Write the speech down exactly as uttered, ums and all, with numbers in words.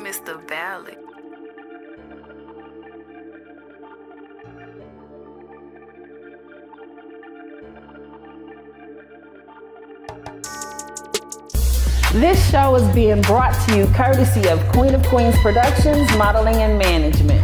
Mister Valley. This show is being brought to you courtesy of Queen of Queens Productions, Modeling and Management.